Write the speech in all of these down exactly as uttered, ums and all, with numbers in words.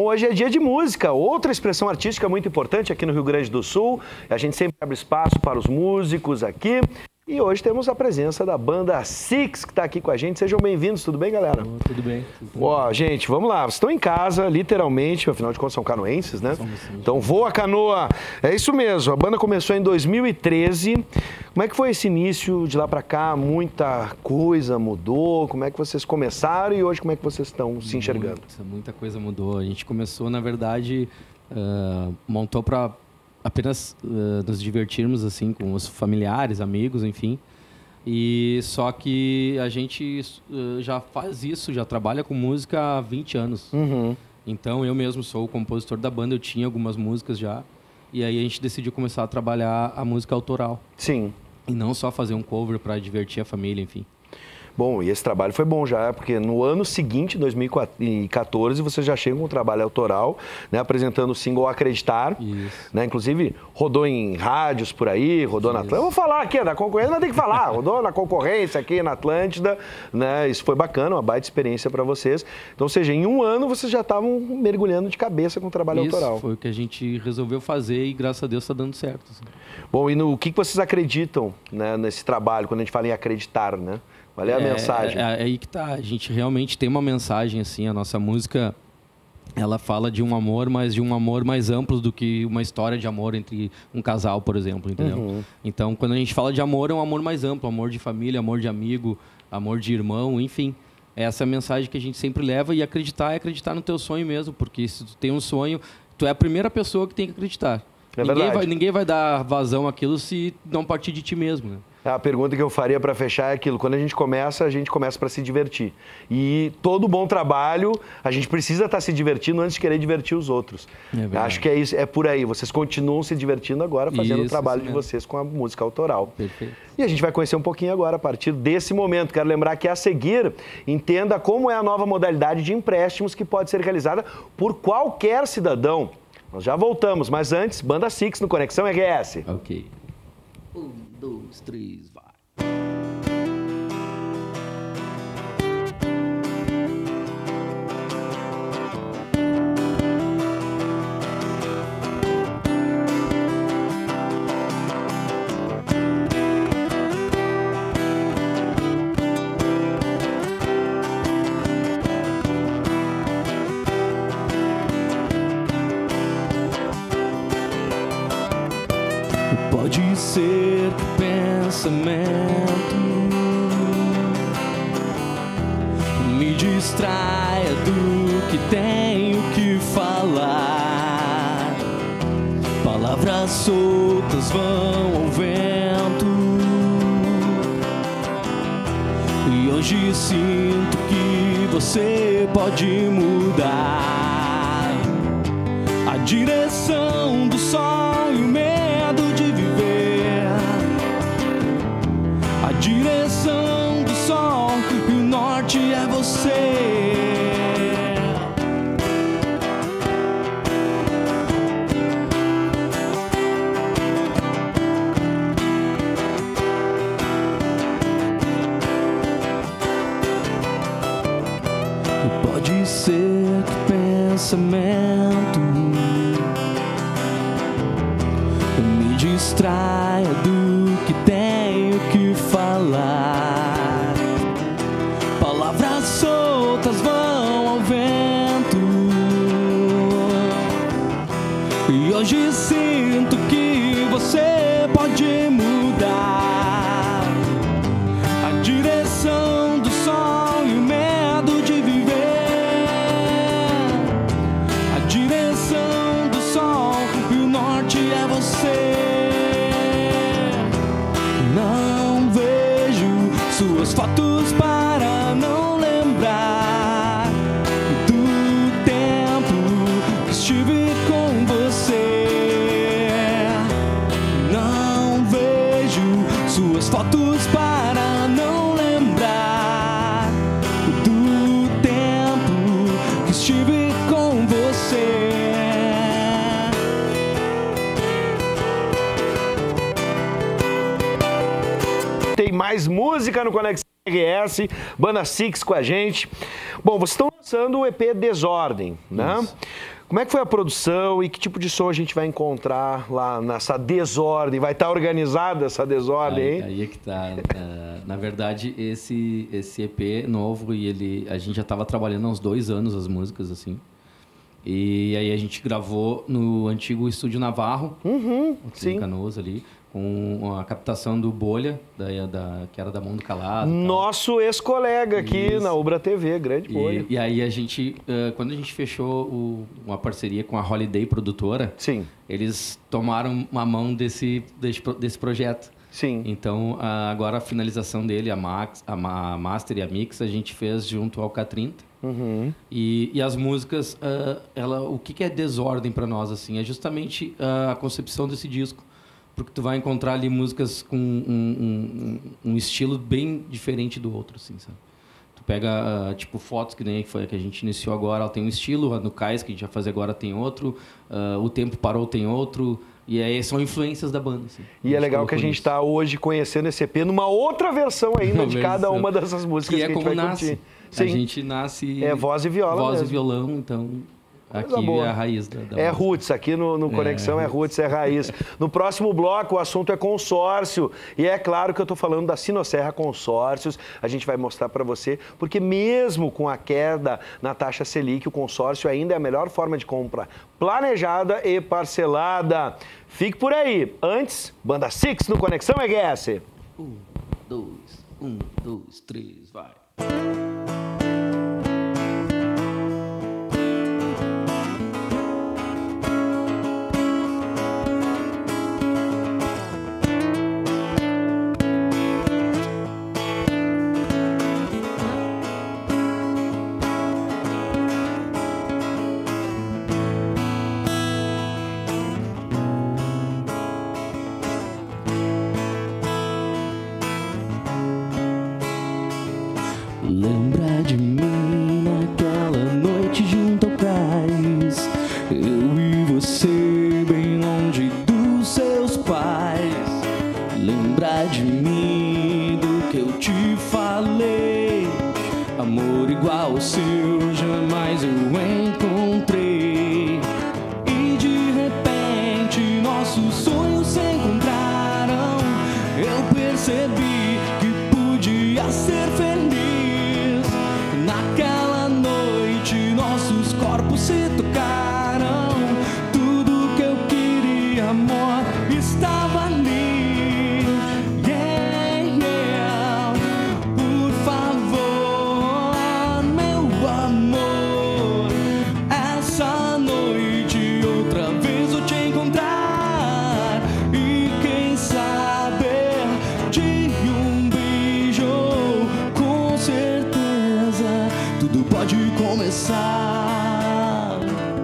hoje é dia de música, outra expressão artística muito importante aqui no Rio Grande do Sul. A gente sempre abre espaço para os músicos aqui. E hoje temos a presença da banda Six, que está aqui com a gente. Sejam bem-vindos, tudo bem, galera? Oh, tudo bem. Tudo Ó, bem. Gente, vamos lá. Vocês estão em casa, literalmente, afinal de contas são canoenses, né? Somos, sim. Então, voa canoa. É isso mesmo, a banda começou em dois mil e treze. Como é que foi esse início de lá para cá? Muita coisa mudou? Como é que vocês começaram e hoje como é que vocês estão se enxergando? Muita, muita coisa mudou. A gente começou, na verdade, uh, montou para apenas uh, nos divertirmos assim com os familiares, amigos, enfim. E só que a gente uh, já faz isso, já trabalha com música há vinte anos. Uhum. Então eu mesmo sou o compositor da banda, eu tinha algumas músicas já. E aí a gente decidiu começar a trabalhar a música autoral. Sim. E não só fazer um cover para divertir a família, enfim. Bom, e esse trabalho foi bom já, porque no ano seguinte, dois mil e quatorze, vocês já chegam com um trabalho autoral, né, apresentando o single Acreditar. Isso. Né, inclusive, rodou em rádios por aí, rodou Isso. na Atlântida. Eu vou falar aqui, da concorrência, mas tem que falar. Rodou na concorrência aqui na Atlântida, né? Isso foi bacana, uma baita experiência para vocês. Então, ou seja, em um ano vocês já estavam mergulhando de cabeça com o trabalho Isso autoral. Foi o que a gente resolveu fazer e, graças a Deus, está dando certo. Assim. Bom, e no que vocês acreditam, né, nesse trabalho, quando a gente fala em acreditar, né? Qual é a é, mensagem? É, é aí que tá. A gente realmente tem uma mensagem, assim. A nossa música, ela fala de um amor, mas de um amor mais amplo do que uma história de amor entre um casal, por exemplo, entendeu? Uhum. Então, quando a gente fala de amor, é um amor mais amplo. Amor de família, amor de amigo, amor de irmão, enfim. Essa é a mensagem que a gente sempre leva. E acreditar é acreditar no teu sonho mesmo. Porque se tu tem um sonho, tu é a primeira pessoa que tem que acreditar. É ninguém, verdade. vai, ninguém vai dar vazão àquilo se não partir de ti mesmo, né? A pergunta que eu faria para fechar é aquilo. Quando a gente começa, a gente começa para se divertir. E todo bom trabalho, a gente precisa estar se divertindo antes de querer divertir os outros. É Acho que é, isso, é por aí. Vocês continuam se divertindo agora, fazendo isso, o trabalho de vocês com a música autoral. Perfeito. E a gente vai conhecer um pouquinho agora, a partir desse momento. Quero lembrar que, a seguir, entenda como é a nova modalidade de empréstimos que pode ser realizada por qualquer cidadão. Nós já voltamos, mas antes, Banda Six no Conexão R S. Ok. Um, dois, três, vai. Pode ser que o pensamento me distraia do que tenho que falar. Palavras soltas vão ao vento e hoje sinto que você pode mudar a direção do sonho meu. A direção do sol e o norte é você. Pode ser que o pensamento me distraia do que tenho que falar. Palavras soltas vão ao vento e hoje sinto que você pode mudar a direção do sonho e o medo de viver. A direção do sol e o norte é você. Não vejo suas fotos para não lembrar do tempo que estive com você. Não vejo suas fotos para não lembrar do tempo que estive com você. Tem mais música no Conexão R S, Banda Six com a gente. Bom, vocês estão lançando o E P Desordem, né? Isso. Como é que foi a produção e que tipo de som a gente vai encontrar lá nessa desordem? Vai estar organizada essa desordem, aí, hein? Aí é que tá. Uh, na verdade, esse, esse E P novo, e ele, a gente já estava trabalhando há uns dois anos as músicas, assim. E aí a gente gravou no antigo Estúdio Navarro, uhum, sim. em Canoas ali, com a captação do Bolha, da, da, que era da Mão do Calado. Nosso ex-colega aqui Isso. na Ubra T V, grande Bolha. E, e aí a gente, uh, quando a gente fechou o, uma parceria com a Holiday Produtora, Sim. eles tomaram uma mão desse, desse, desse projeto. Sim. Então, uh, agora a finalização dele, a, Max, a, a Master e a Mix, a gente fez junto ao K trinta. Uhum. E, e as músicas, uh, ela, o que, que é desordem para nós? Assim? É justamente uh, a concepção desse disco. Porque tu vai encontrar ali músicas com um, um, um estilo bem diferente do outro, assim, sabe? Tu pega, uh, tipo, Fotos, que nem foi a que a gente iniciou agora, ela tem um estilo, a no Cais, que a gente vai fazer agora, tem outro, uh, O Tempo Parou tem outro, e aí são influências da banda, assim. E é legal que a gente está hoje conhecendo esse E P numa outra versão ainda uma de versão. cada uma dessas músicas que, que é a gente como vai nasce. curtir. Sim. A gente nasce... É voz e viola Voz mesmo. e violão, então... Aqui é a raiz da, da É roots, aqui no, no Conexão é, é roots, é raiz. No próximo bloco o assunto é consórcio. E é claro que eu estou falando da Sinosserra Consórcios. A gente vai mostrar para você, porque mesmo com a queda na taxa Selic, o consórcio ainda é a melhor forma de compra planejada e parcelada. Fique por aí. Antes, Banda Six no Conexão R S. Um, dois, um, dois, três, vai. Lembra de mim naquela noite junto ao cais, eu e você bem longe dos seus pais. Lembra de mim do que eu te falei, amor igual ao seu jamais eu encontrei. E de repente nossos sonhos se encontraram, eu percebi que podia ser feliz. Naquela noite nossos corpos se tocaram, tudo que eu queria, amor, estava ali. Yeah, yeah. Por favor, meu amor, essa noite outra vez eu te encontrar, e quem sabe de um beijo, com certeza tudo pode começar.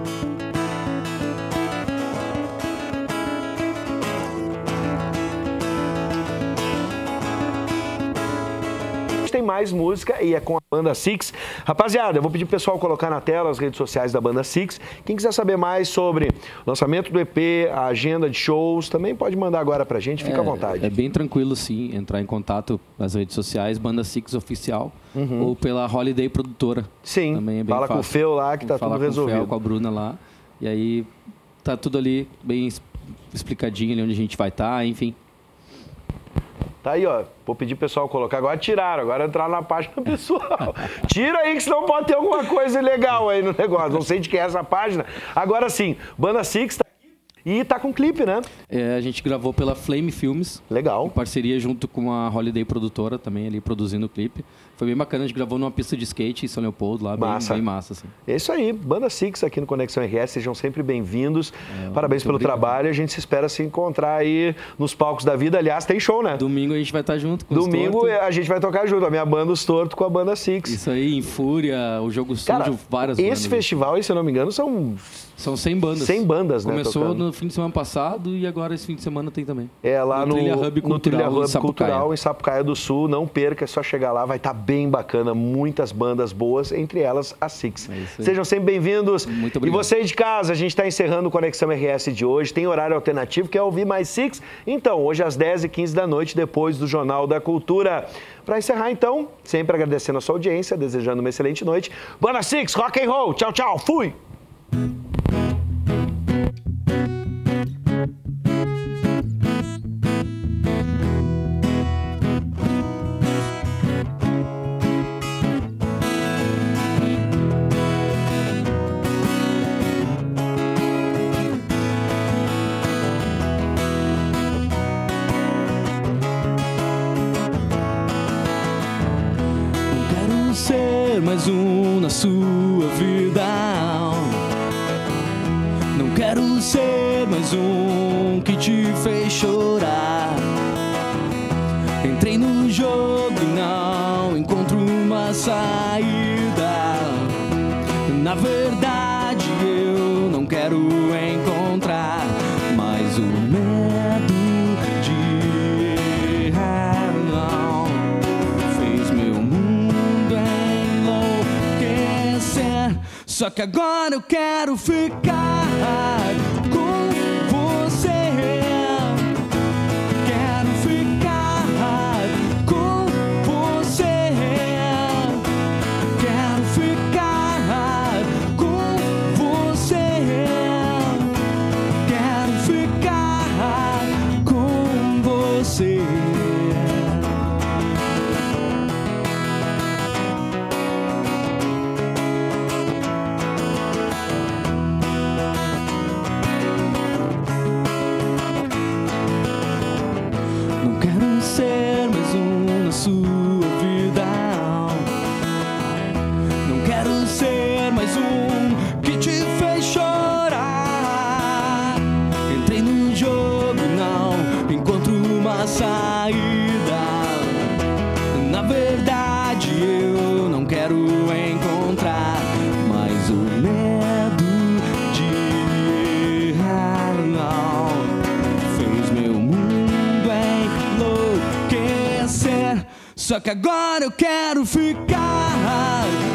Tem mais música e é com a Banda Six. Rapaziada, eu vou pedir pro pessoal colocar na tela as redes sociais da Banda Six. Quem quiser saber mais sobre o lançamento do E P, a agenda de shows, também pode mandar agora pra gente, fica é, à vontade. É bem tranquilo, sim, entrar em contato nas redes sociais, Banda Six Oficial, uhum. ou pela Holiday Produtora. Sim, também é bem fala fácil. com o Feu lá que tá Fala tudo com resolvido. O Fel, com a Bruna lá, e aí tá tudo ali bem explicadinho ali onde a gente vai estar, tá, enfim. Tá aí, ó. Vou pedir pro pessoal colocar. Agora tiraram, agora entraram na página pessoal. Tira aí, que senão pode ter alguma coisa ilegal aí no negócio. Não sei de que é essa página. Agora sim, Banda Six tá aqui e tá com clipe, né? É, a gente gravou pela Flame Filmes. Legal. Em parceria junto com a Holiday Produtora também ali produzindo o clipe. Foi bem bacana, a gente gravou numa pista de skate em São Leopoldo lá, massa. Bem, bem massa. Assim. É isso aí, Banda Six aqui no Conexão R S, sejam sempre bem-vindos. É, parabéns pelo obrigado. trabalho, a gente se espera se encontrar aí nos palcos da vida. Aliás, tem show, né? Domingo a gente vai estar junto com Domingo os Domingo a gente vai tocar junto, a minha banda Os Torto com a Banda Six. Isso aí, em Fúria, o Jogo Cara, Sujo, várias esse bandas. Esse festival, aí, se eu não me engano, são... São cem bandas. cem bandas, né? Começou tocando. no fim de semana passado e agora esse fim de semana tem também. É lá no, no Trilha Hub Cultural, no Trilha Hub em Sapucaia. Cultural em Sapucaia do Sul. Não perca, é só chegar lá, vai estar bem bacana. Muitas bandas boas, entre elas a Six. É Sejam sempre bem-vindos. Muito obrigado. E você de casa, a gente está encerrando o Conexão R S de hoje. Tem horário alternativo, quer ouvir mais Six? Então, hoje às dez e quinze da noite, depois do Jornal da Cultura. Para encerrar, então, sempre agradecendo a sua audiência, desejando uma excelente noite. Banda Six, rock and roll. Tchau, tchau. Fui! ser mais um na sua vida. Não quero ser mais um que te fez chorar. Entrei no jogo e não encontro uma saída. Na verdade eu não quero encontrar, mas o medo de errar não fez meu mundo enlouquecer. Só que agora eu quero ficar com você. Quero ficar com você. Quero ficar com você. Quero ficar com você. Não quero ser mais um na sua vida. Não quero ser mais um que te fez chorar. Entrei no jogo e não encontro uma saída. Na verdade eu não quero encontrar, mas o medo de errar não fez meu mundo enlouquecer. Só que agora eu quero ficar